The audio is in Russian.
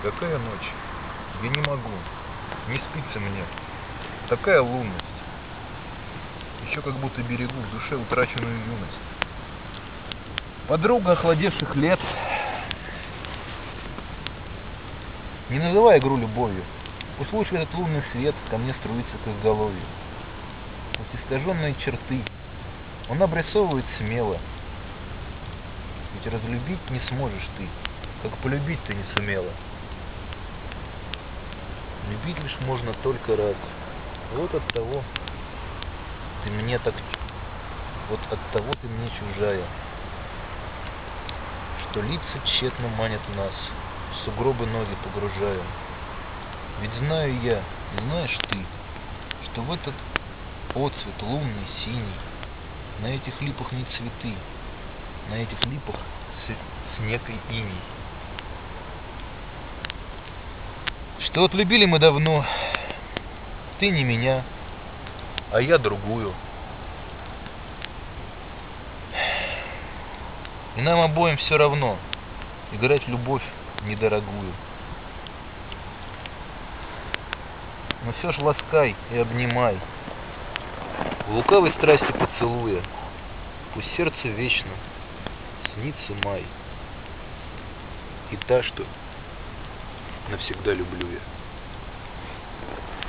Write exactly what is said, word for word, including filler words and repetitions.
Какая ночь? Я не могу. Не спится мне. Такая лунность. Еще как будто берегу в душе утраченную юность. Подруга охладевших лет. Не называй игру любовью. Пусть лучше этот лунный свет ко мне струится к изголовью. Пусть искаженные черты он обрисовывает смело. Ведь разлюбить не сможешь ты, как полюбить ты не сумела. Любить лишь можно только раз. Вот от того ты мне так... Вот от того ты мне чужая, что лица тщетно манят нас, в сугробы ноги погружая. Ведь знаю я, и знаешь ты, что в этот отцвет лунный, синий, на этих липах не цветы, на этих липах снег и иней. Что отлюбили мы давно, ты не меня, а я другую. И нам обоим все равно играть в любовь недорогую. Но все ж ласкай и обнимай, в лукавой страсти поцелуя, пусть сердце вечно снится май. И та, что навсегда люблю я.